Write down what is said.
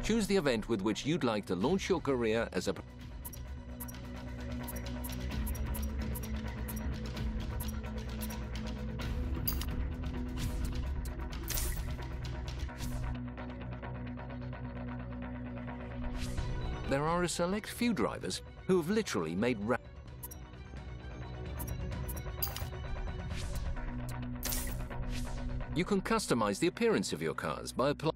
Choose the event with which you'd like to launch your career as a... There are a select few drivers who have literally made... You can customize the appearance of your cars by applying...